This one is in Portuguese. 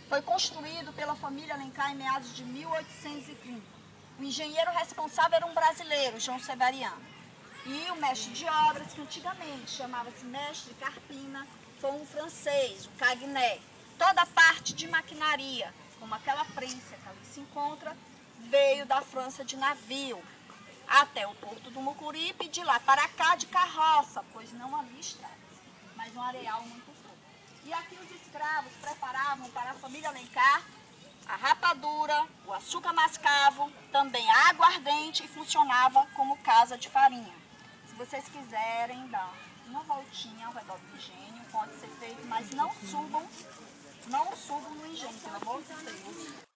Foi construído pela família Alencar em meados de 1830. O engenheiro responsável era um brasileiro, José de Alencar. E o mestre de obras, que antigamente chamava-se mestre de carpina, foi um francês, o Cagné. Toda a parte de maquinaria, como aquela prensa que ali se encontra, veio da França de navio até o porto do Mucuripe e de lá para cá de carroça, pois não havia estradas, mas um areal muito pouco. E aqui os escravos preparavam para a família Alencar a rapadura, o açúcar mascavo, também a aguardente e funcionava como casa de farinha. Se vocês quiserem dar uma voltinha ao redor do engenho, pode ser feito, mas não subam no engenho, pelo amor de Deus.